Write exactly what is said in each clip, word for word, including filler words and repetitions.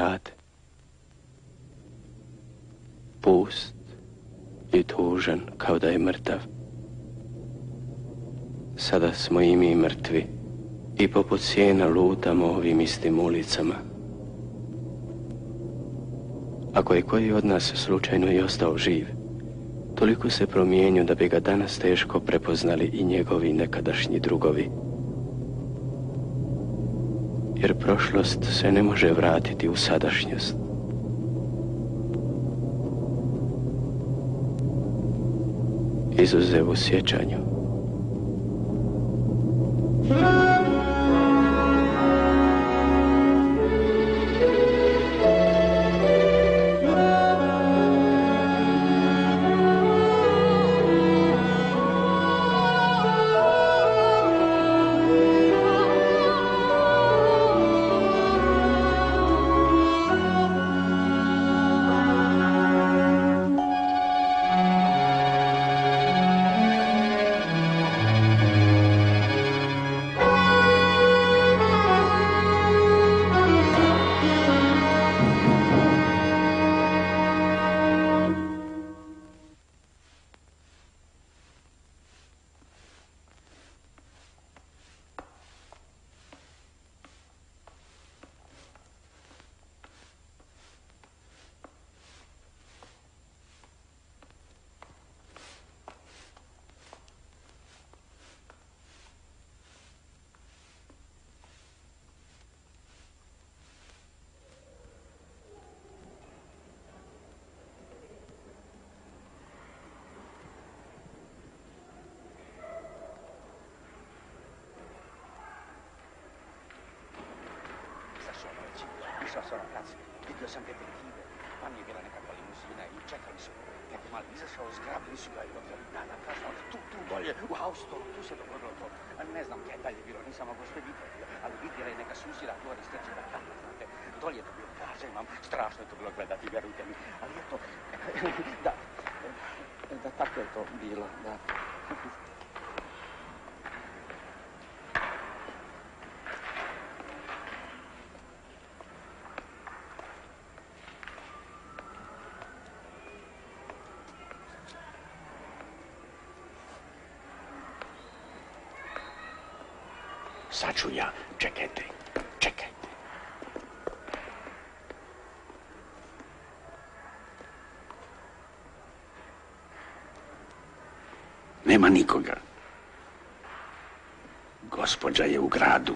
grad. Pust i tužan kao da je mrtav. Sada smo i mi mrtvi i poput sjena lutamo ovim istim ulicama. Ako je koji od nas slučajno i ostao živ, toliko se promijenio da bi ga danas teško prepoznali i njegovi nekadašnji drugovi. Jer prošlost se ne može vratiti u sadašnjost. Izuzev u sjećanju. Išao sam na plac, vidio sam detektive. Vam je bila nekakva limuzina i čekali su. Kad je malo izašao, zgrabili su ga i odveli. Da, da, kažem, tu, tu, dolje, u Haustoru, tu se dogodilo to. Ne znam gdje je dalje bilo, nisam mogao sve vidjeti, ali vidjela je neka susjeda gore streći da tako, znate. Dolje je to bilo, kažem vam, strašno je to bilo gledati, vjerujte mi. Ali eto, da, da, tako je to bilo, da. Sad ću ja, čekajte, čekajte. Nema nikoga. Gospođa je u gradu.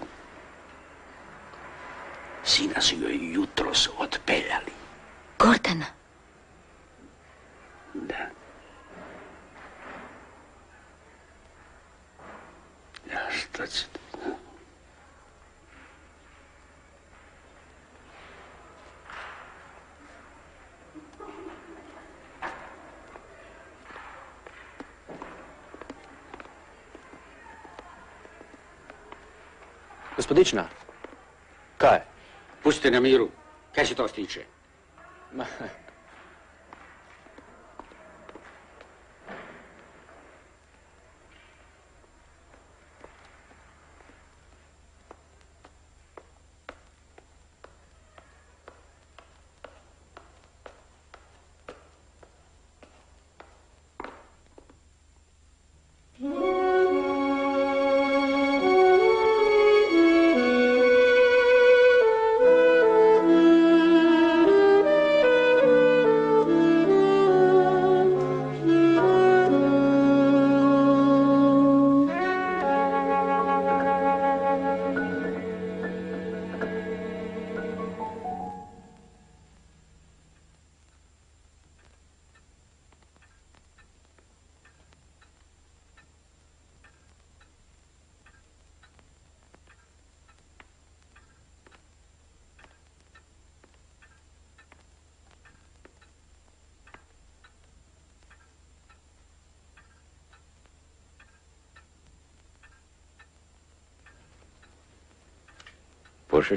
Sina su joj jutros otpeljali. Gordana? Da. Ja, šta ćete? Gospodična, kaj? Pustite na miru. Kaj se to stiče? Ma... Pušiš?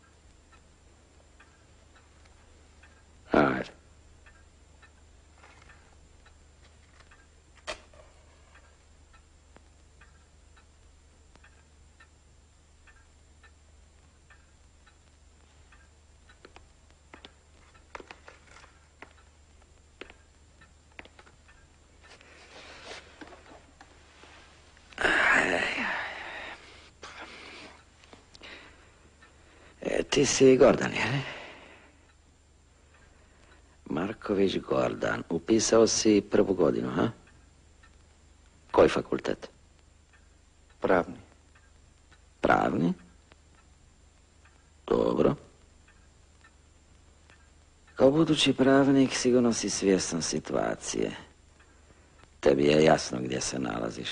Ajde. Ti si Gordan, je? Marković Gordan. Upisao si prvu godinu, ha? Koji fakultet? Pravni. Pravni? Dobro. Kao budući pravnik sigurno si svjestan situacije. Tebi je jasno gdje se nalaziš.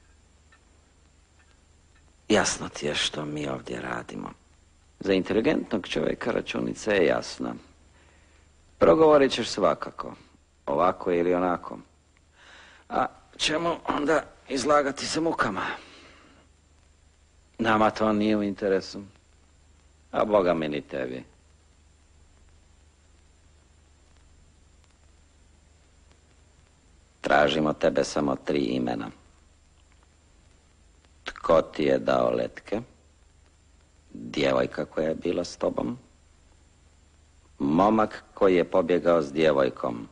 Jasno ti je što mi ovdje radimo. Za inteligentnog čovjeka računica je jasna. Progovorit ćeš svakako, ovako ili onako. A ćemo onda izlagati se mukama. Nama to nije u interesu, a Boga mi ni tebi. Tražimo tebe samo tri imena. Tko ti je dao letke? Djevojka koja je bila s tobom? Momak koji je pobjegao s djevojkom?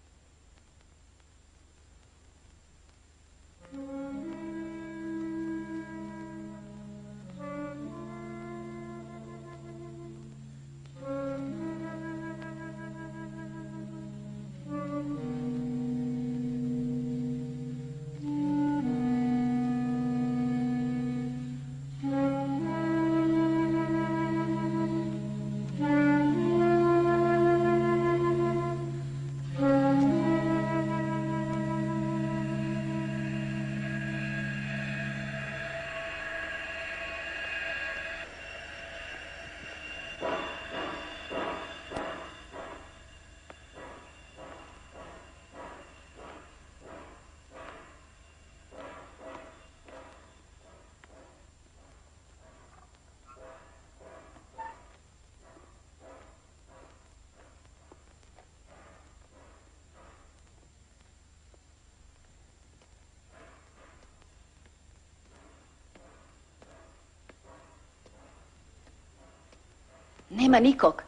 Nema nikog.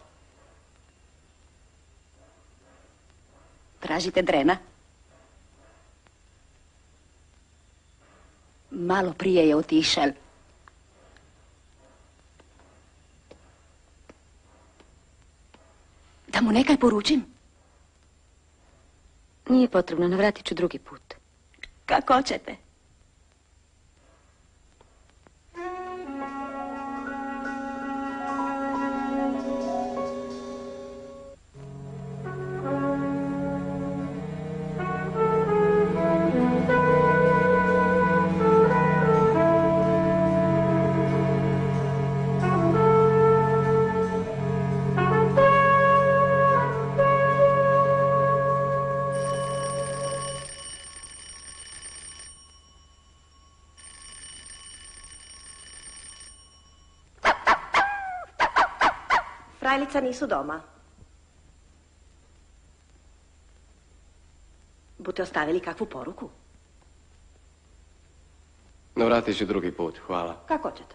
Tražite Drena? Malo prije je otišel. Da mu nekaj poručim? Nije potrebno, navratit ću drugi put. Kako ćete? Frajlica nisu doma. Bute ostavili kakvu poruku? Navratit ću drugi put, hvala. Kako ćete?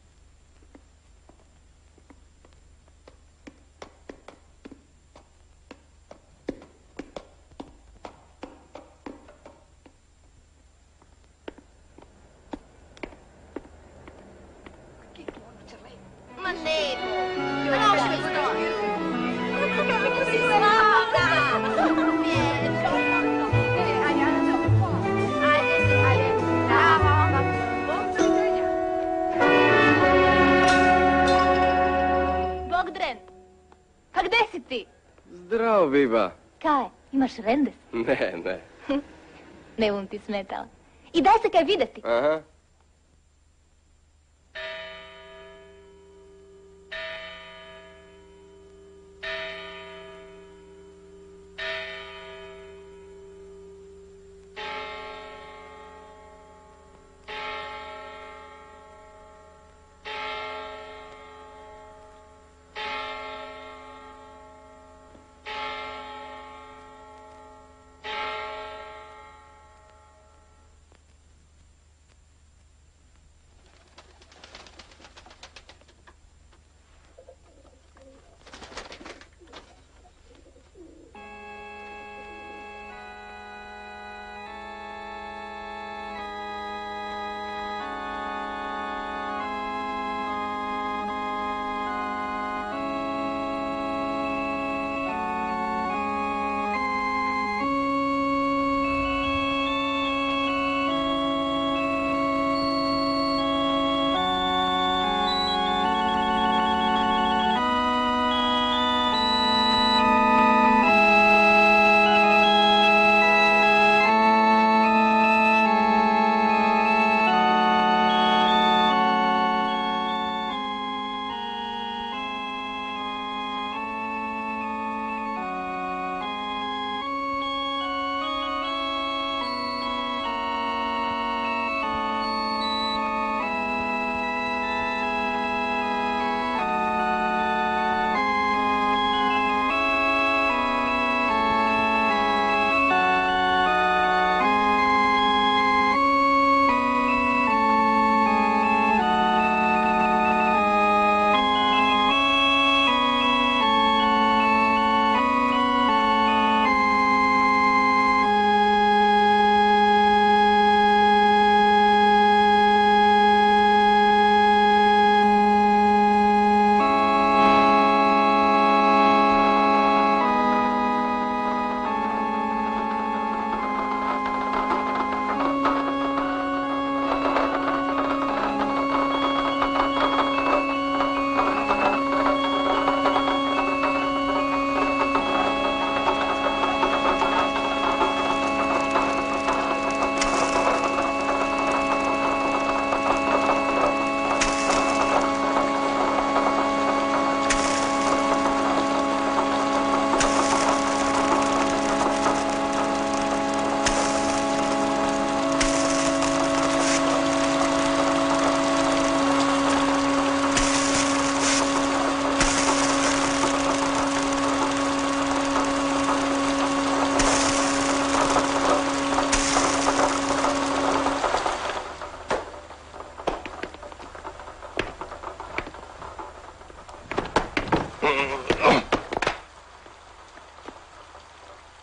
Ma ne! Bogdan, a gde si ti? Zdravo, Biba. Kaj, imaš rendes? Ne, ne. Ne bom ti smetala. I daj se kaj videti. Aha.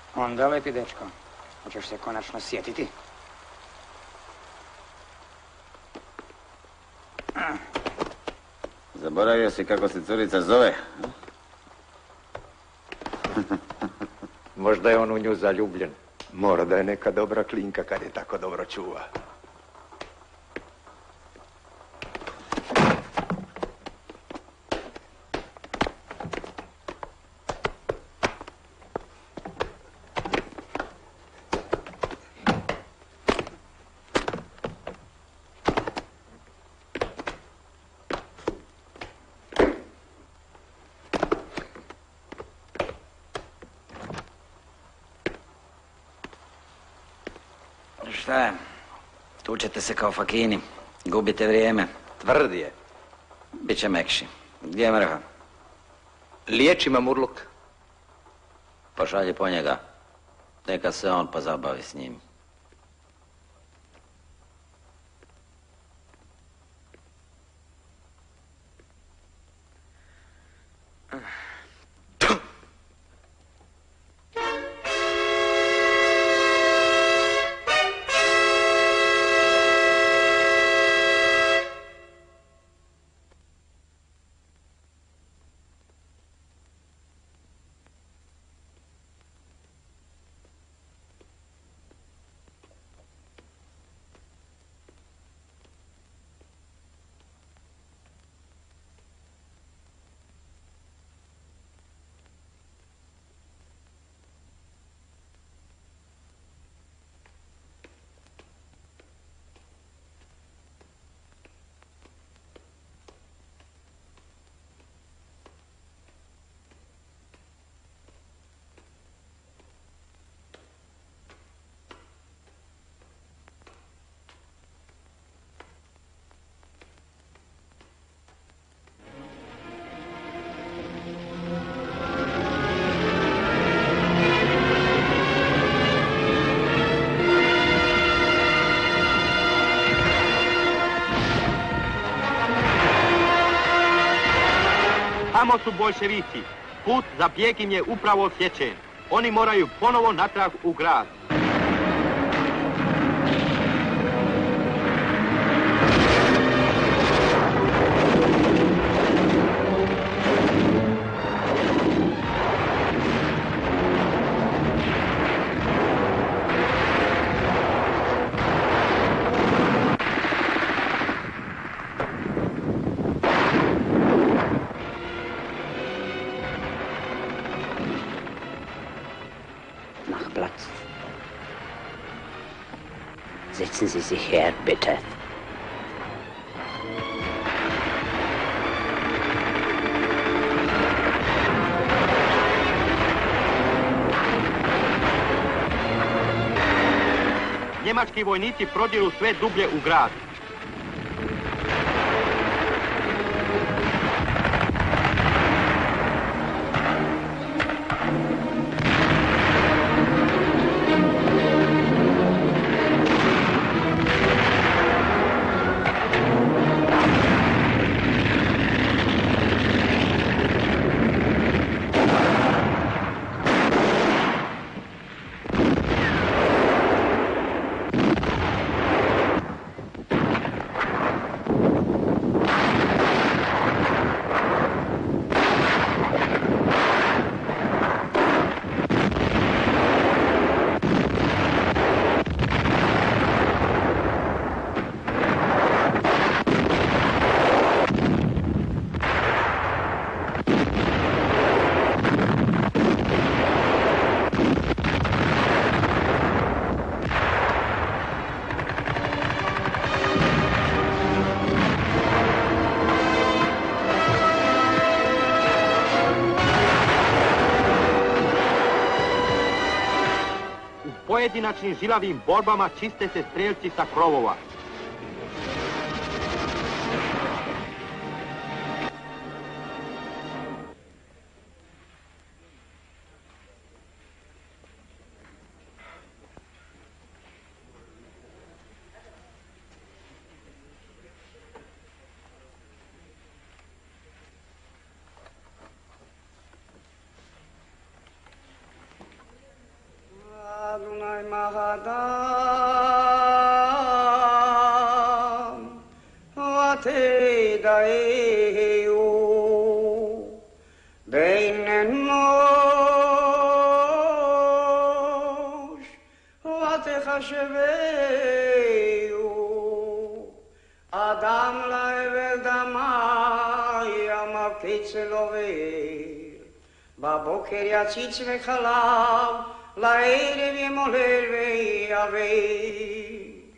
Onda lepi, dečko. Hoćeš se konačno sjetiti? Zaboravio si kako se curica zove? Možda je on u nju zaljubljen. Mora da je neka dobra klinka kad je tako dobro čuva. Šta je? Tučete se kao fakini. Gubite vrijeme. Tvrd je. Biće mekši. Gdje je Mrha? Liječi Mamurluk. Pošalji po njega. Neka se on pozabavi s njim. Tamo su boljševici. Put za Pjekin je upravo odsječen. Oni moraju ponovo natrag u grad. Setzen Sie sich her, bitte. Njemački vojnici prodiru sve dublje u grad. Pojedinačnim žilavim borbama čiste se strijelci sa krovova. האדם ותדעהו בין אנוש ותחשבהו אדם לעבר דמי המקיץ לו ואיר בבוקר יציץ וחלב לערב ימולל ויבש.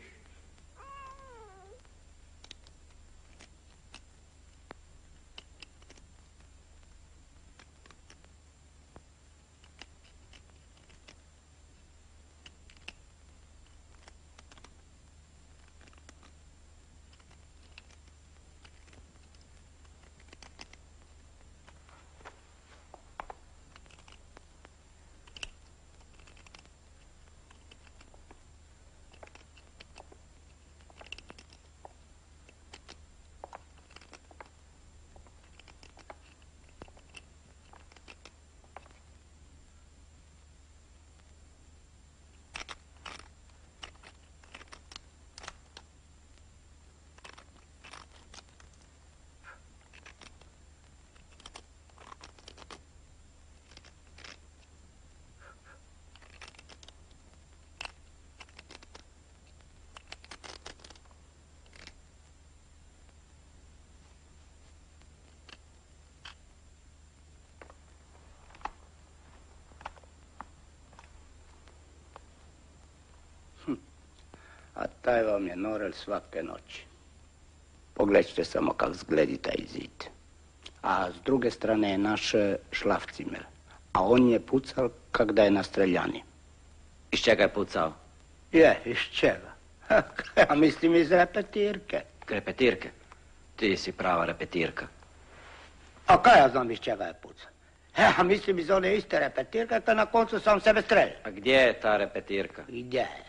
A taj vam je Norel svake noći. Pogledajte samo kak zgledi taj zid. A s druge strane je naš šlafcimer. A on je pucal kak da je na streljani. Iz čega je pucao? Je, iz čega? Ja mislim iz repetirke. Repetirke? Ti si prava repetirka. A kaj ja znam iz čega je pucao? Ja mislim iz one iste repetirke kad na koncu sam sebe strelja. A gdje je ta repetirka? Gdje je?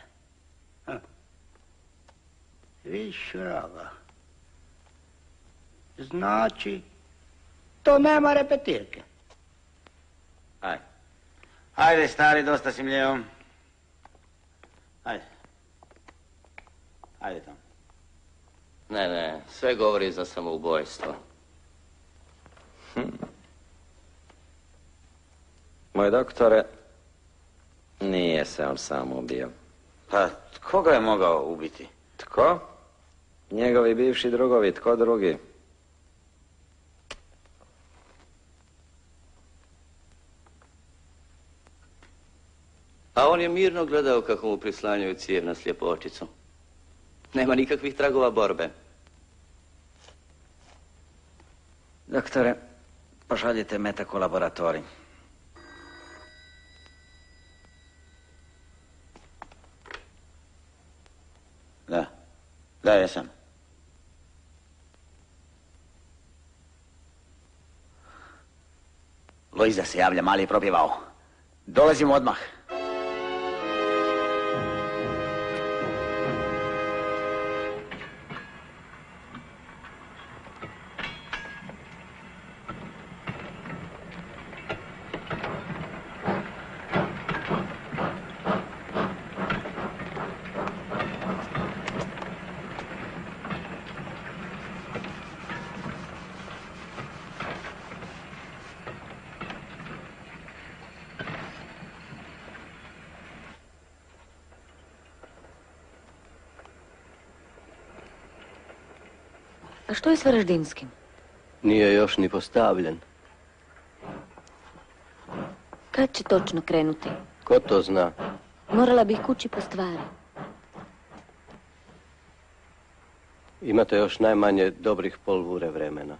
Viš, vraga. Znači, to nema repetirke. Ajde. Ajde, stari, dosta si mljeo. Ajde. Ajde tamo. Ne, ne, sve govori za samoubojstvo. Hm. Moj doktore, nije se on sam ubio. Pa, tko ga je mogao ubiti? Tko? Njegovi bivši drugovi, tko drugi? A on je mirno gledao kako mu prislanjaju cijev na sljepočicu. Nema nikakvih tragova borbe. Doktore, pošaljite metak u laboratorij. Da, da, jesam. Lojza se javlja, mali je propjevao. Dolazimo odmah. A što je s Varaždinskim? Nije još ni postavljen. Kad će točno krenuti? Ko to zna? Morala bih kući po stvari. Imate još najmanje dobrih pol vure vremena.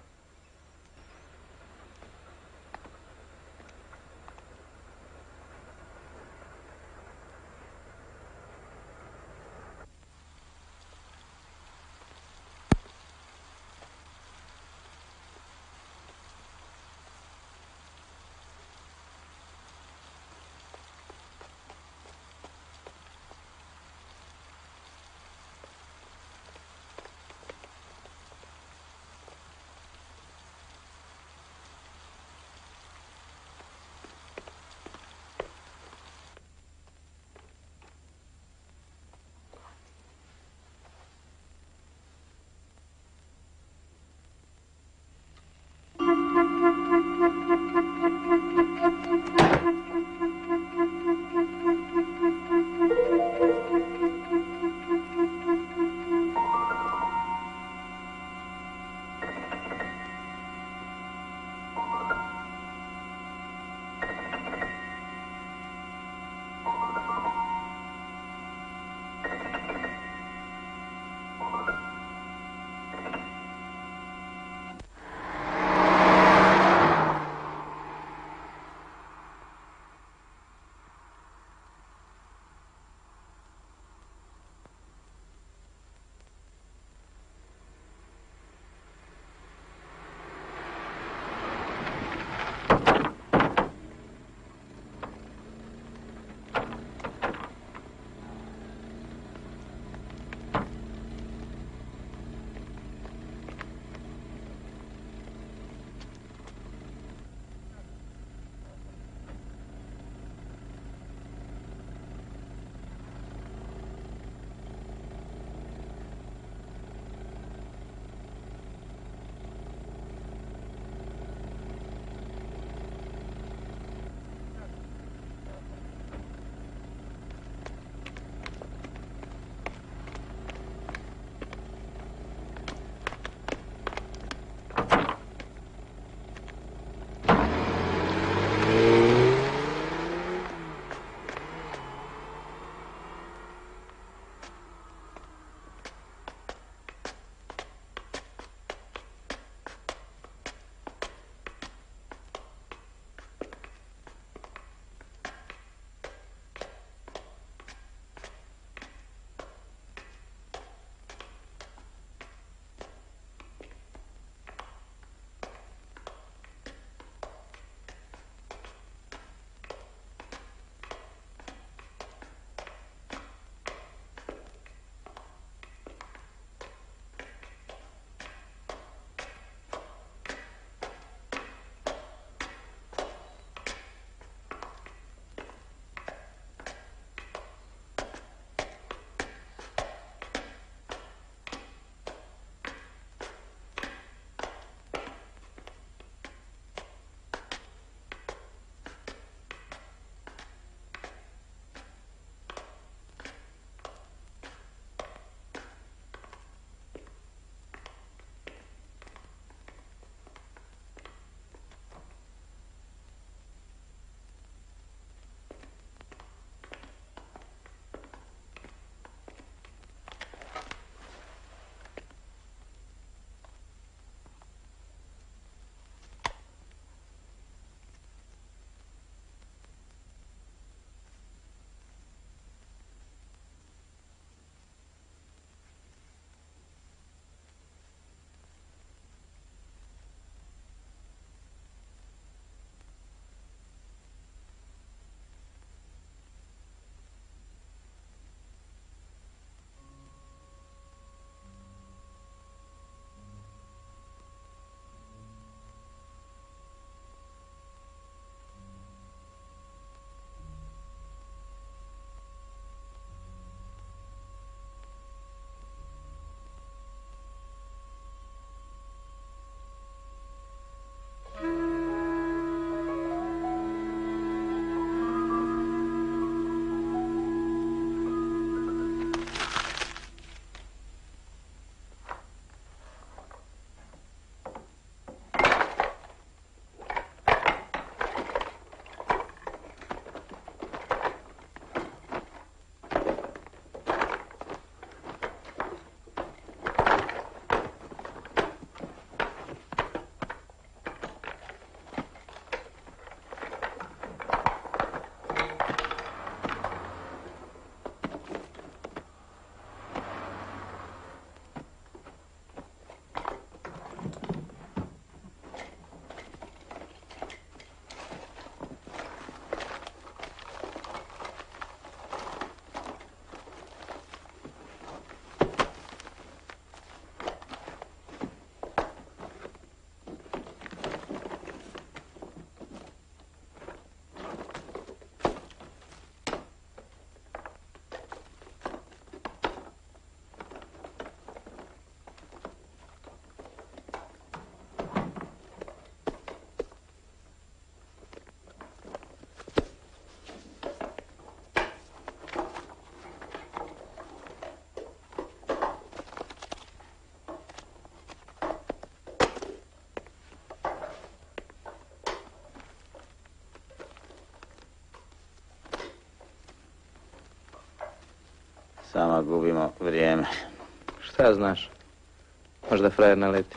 Samo gubimo vrijeme. Šta znaš? Možda frajer naleti.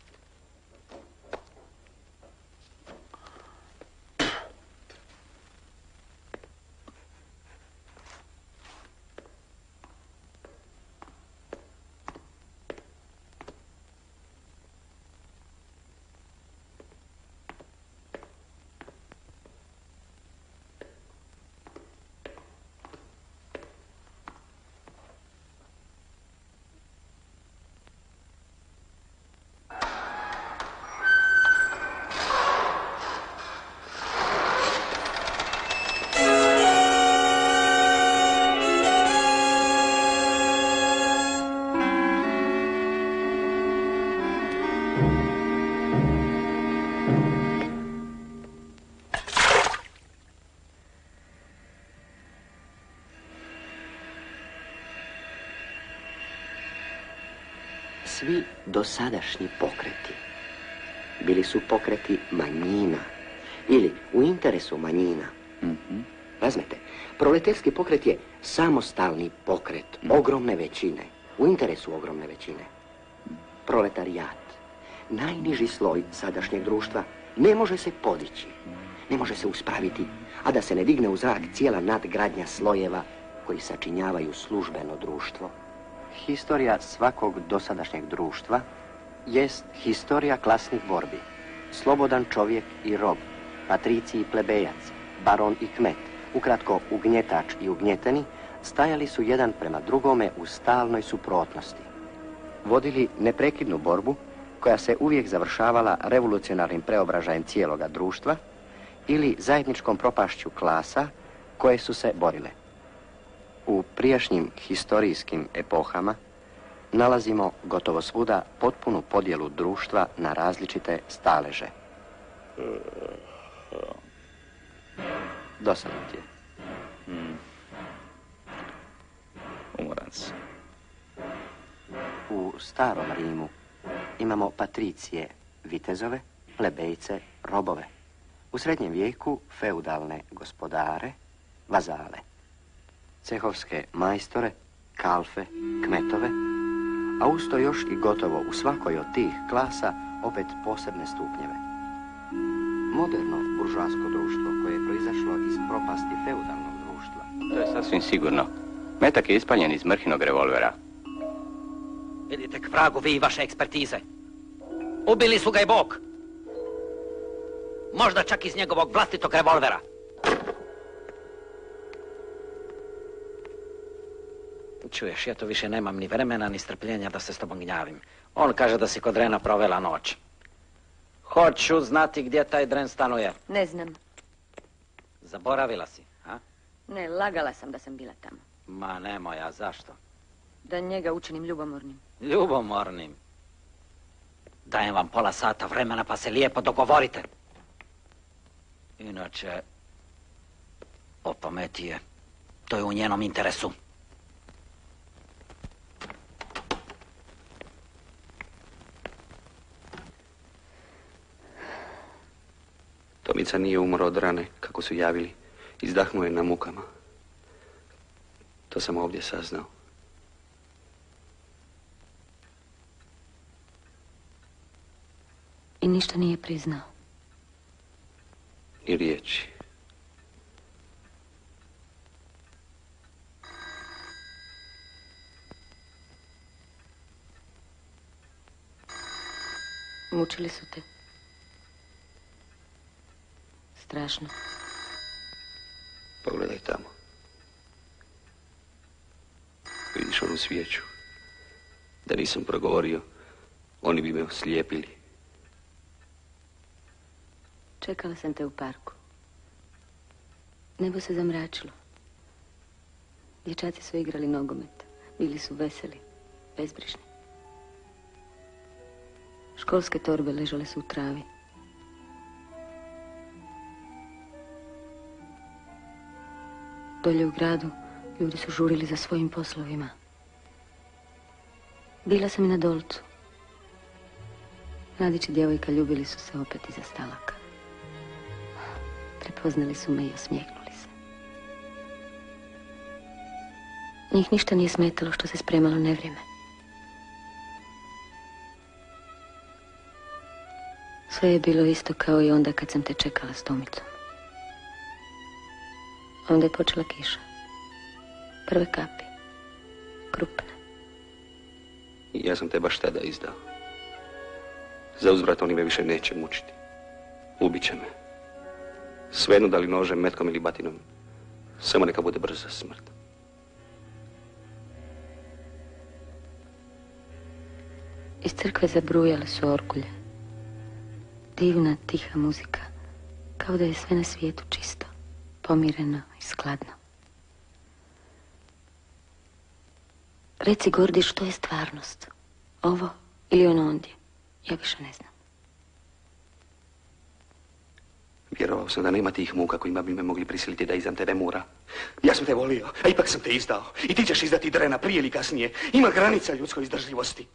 Svi dosadašnji pokreti bili su pokreti manjina ili u interesu manjina. Mm-hmm. Razumete, proletarski pokret je samostalni pokret ogromne većine, u interesu ogromne većine. Proletarijat, najniži sloj sadašnjeg društva, ne može se podići, ne može se uspraviti, a da se ne digne u zrak cijela nadgradnja slojeva koji sačinjavaju službeno društvo. Historija svakog dosadašnjeg društva jest historija klasnih borbi. Slobodan čovjek i rob, patricij i plebejac, baron i kmet, ukratko ugnjetač i ugnjeteni, stajali su jedan prema drugome u stalnoj suprotnosti. Vodili neprekidnu borbu koja se uvijek završavala revolucionarnim preobražajem cijeloga društva ili zajedničkom propašću klasa koje su se borile. U prijašnjim historijskim epohama nalazimo gotovo svuda potpunu podjelu društva na različite staleže. Dosadno ti je. Mm. Umoran sam. U starom Rimu imamo patricije, vitezove, plebejce, robove. U srednjem vijeku feudalne gospodare, vazale. Cehovske majstore, kalfe, kmetove, a usto još i gotovo u svakoj od tih klasa opet posebne stupnjeve. Moderno buržoasko društvo koje je proizašlo iz propasti feudalnog društva. To je sasvim sigurno. Metak je ispaljen iz Mrhinog revolvera. Vidite k vragu vi i vaše ekspertize. Ubili su ga i Bog. Možda čak iz njegovog vlastitog revolvera. Čuješ, ja to više nemam ni vremena, ni strpljenja da se s tobom gnjavim. On kaže da si kod Drena provela noć. Hoću znati gdje taj Dren stanuje. Ne znam. Zaboravila si, a? Ne, lagala sam da sam bila tamo. Ma nemoj, a zašto? Da njega učinim ljubomornim. Ljubomornim? Dajem vam pola sata vremena pa se lijepo dogovorite. Inače, opameti je. To je u njenom interesu. Tomica nije umro od rane, kako su javili. Izdahnuo je na mukama. To sam ovdje saznao. I ništa nije priznao. Ni riječi. Mučili su te. Strašno. Pogledaj tamo. Vidiš onu svijeću. Da nisam progovorio, oni bi me oslijepili. Čekala sam te u parku. Nebo se zamračilo. Dječaci su igrali nogomet. Bili su veseli, bezbrižni. Školske torbe ležale su u travi. Dolje u gradu ljudi su žurili za svojim poslovima. Bila sam i na Dolcu. Mladić i djevojka ljubili su se opet iza stalaka. Prepoznali su me i osmijehnuli se. Njih ništa nije smetalo što se spremalo nevrijeme. Sve je bilo isto kao i onda kad sam te čekala s Tomicom. Onda je počela kiša. Prve kapi. Krupne. I ja sam te baš tada izdao. Za uzvrat oni me više neće mučiti. Ubit će me. Svejedno da li nožem, metkom ili batinom. Samo neka bude brza smrt. Iz crkve zabrujale su orgulje. Divna, tiha muzika. Kao da je sve na svijetu čisto, pomireno i skladno. Reci, Gordi, što je stvarnost? Ovo ili ono ondje? Ja više ne znam. Vjerovao sam da nema tih muka kojima bi me mogli prisiliti da izdam tebe Mura. Ja sam te volio, a ipak sam te izdao. I ti ćeš izdati Drena prije ili kasnije. Ima granica ljudskoj izdržljivosti.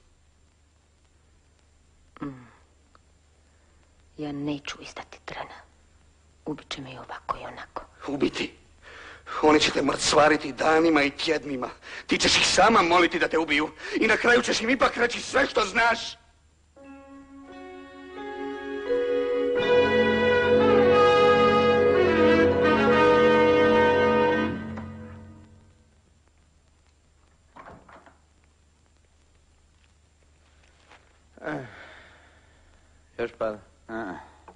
Mm. Ja neću izdati Drena. Ubit će me i ovako i onako. Ubiti? Oni će te mrcvariti danima i tjednima. Ti ćeš ih sama moliti da te ubiju. I na kraju ćeš im ipak reći sve što znaš. Eh, još pada. A.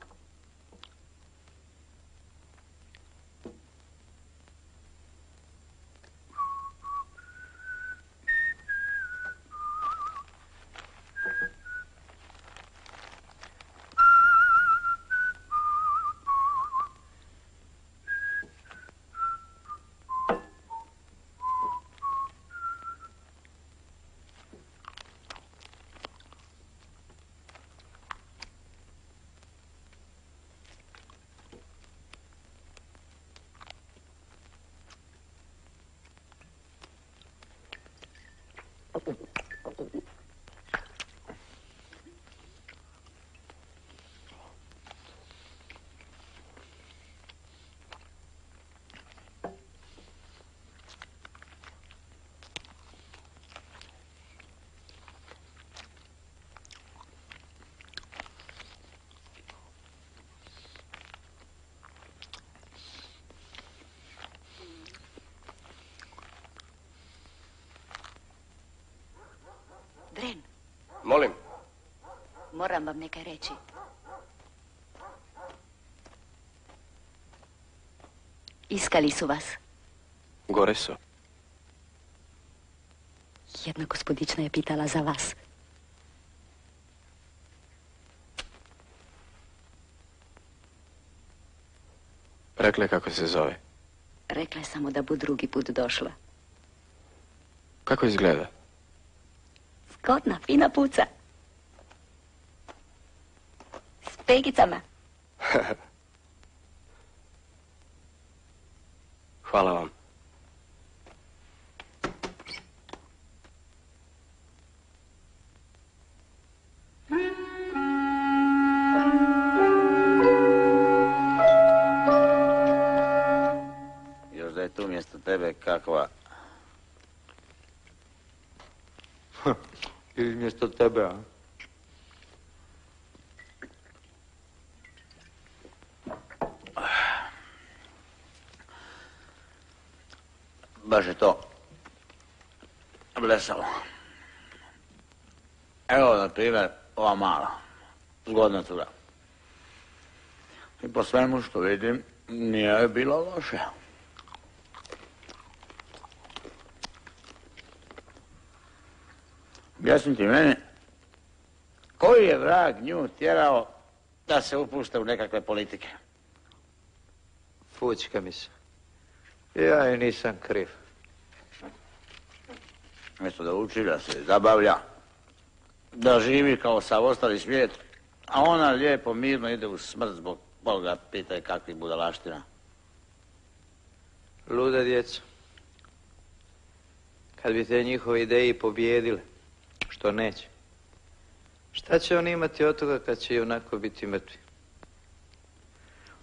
Dren, Molim. moram vam nekaj reći. Iskali su vas. Gore su. Jedna gospodična je pitala za vas. Rekla je kako se zove. Rekla je samo da bu drugi put došla. Kako izgleda? Zgodna, fina puca. S pegicama. Hvala vam. Još da je tu mjesto tebe kakva... Ili mjesto tebe, a? Baš je to blesalo. Evo, na primjer, ova mala. Zgodna cura. I po svemu što vidim, nije je bilo loše. Objasni ti meni, koji je vrag nju tjerao da se upušta u nekakve politike? Fućka mi se. Ja i nisam kriv. Mjesto da uči, da se zabavlja, da živi kao sav ostali svijet, a ona lijepo, mirno ide u smrt zbog Boga pitaj kakvih budalaština. Luda djeca. Kad bi te njihove ideje pobijedile, što neće. Šta će oni imati od toga kad će i onako biti mrtvi?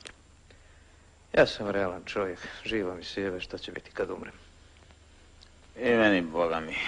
Ja sam realan čovjek, živo mi se jebe što će biti kad umrem. I meni, Boga mi.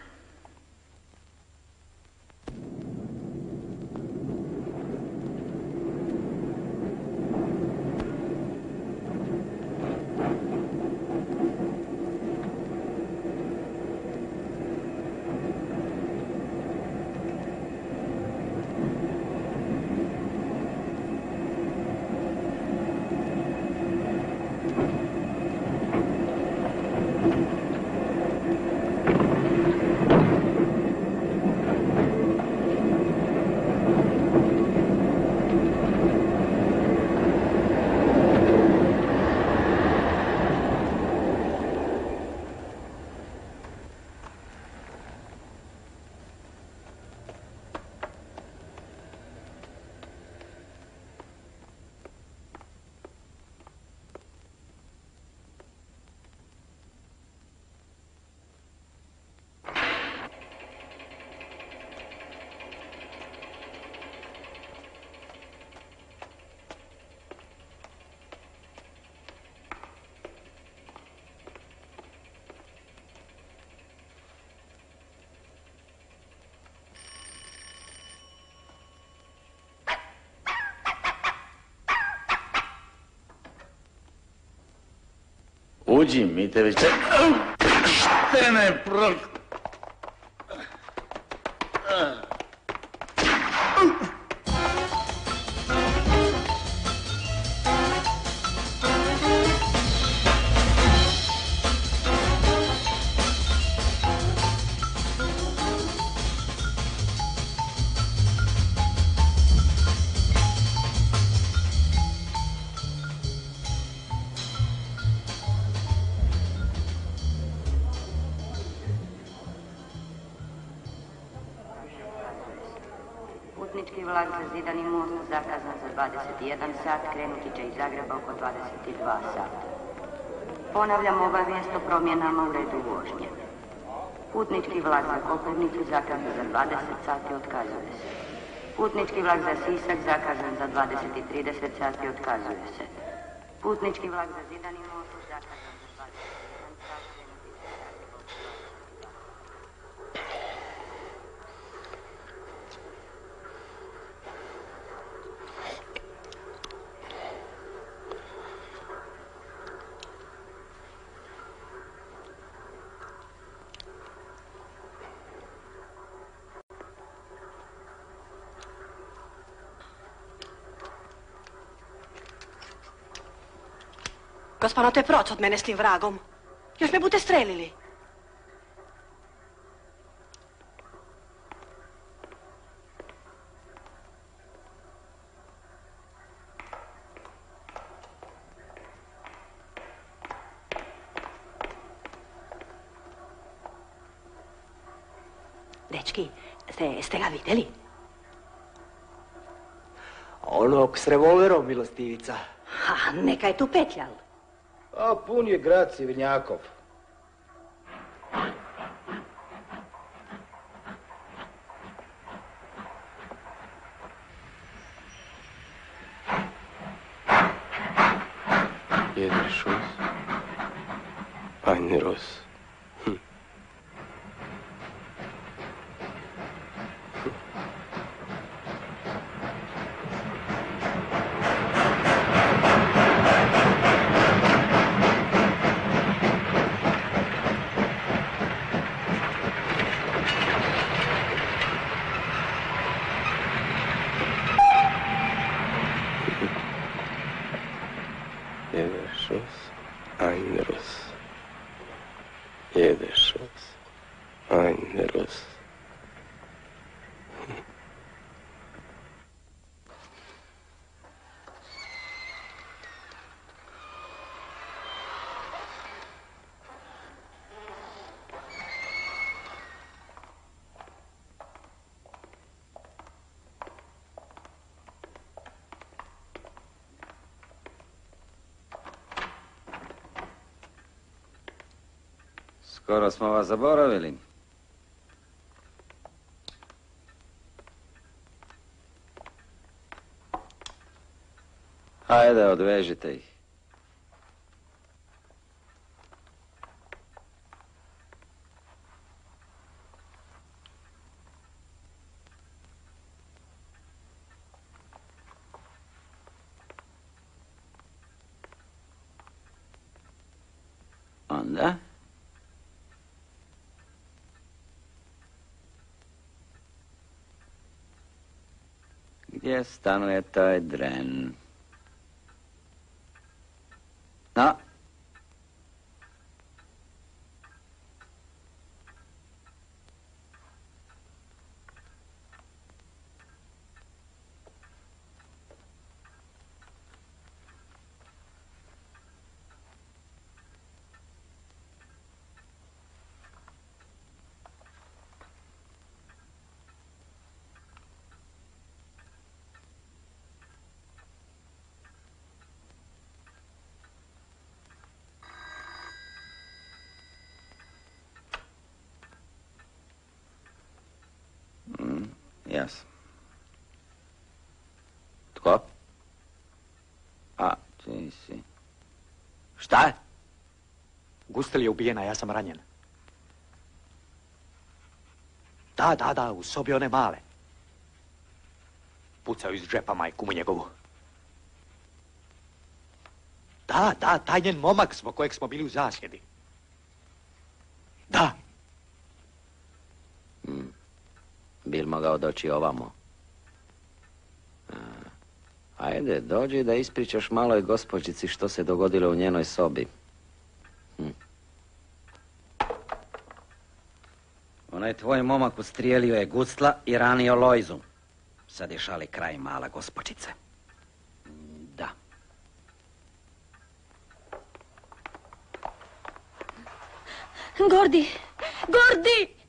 Uđi, mi te već... Štene, prok... Putnički vlak za Zidani most zakazan za dvadeset jedan sat, krenuti će iz Zagreba oko dvadeset dva sata. Ponavljam obavijest o promjenama u redu vožnje. Putnički vlak za Koprivnicu zakazan za dvadeset sati, otkazuje se. Putnički vlak za Sisak zakazan za dvadeset i trideset sati, otkazuje se. Putnički vlak za Zidani most zakazan za dvadeset jedan sat, krenuti će iz Zagreba oko dvadeset dva sata. Gospano, te proc od mene s tim vragom. Još me bute strelili. Dečki, ste, ste ga vidjeli? Onog s revolverom, milostivica. Ha, neka je tu petljal. A pun je grad Civinjakov. Jeder Schuss, ein Ross. Hm. Jeder Schuss, ein Ross. Jeder Schuss, ein Ross. Skoro smo vas zaboravili. Hajde, odvežite ih. onda? Gdje stanuje taj dren? No. Jas. Tko? A, ti si. Šta? Gustel je ubijena, ja sam ranjen. Da, da, da, u sobi one male. Pucao iz džepa majku mu njegovu. Da, da, taj njen momak zbog kojeg smo bili u zasjedi. Da. Hmm. Bil mogao doći ovamo. A, ajde, dođi da ispričaš maloj gospođici što se dogodilo u njenoj sobi. Hm. Onaj tvoj momak ustrijelio je Gustla i ranio Lojzu. Sad je šali kraj, mala gospođice. Da. Gordi! Gordi!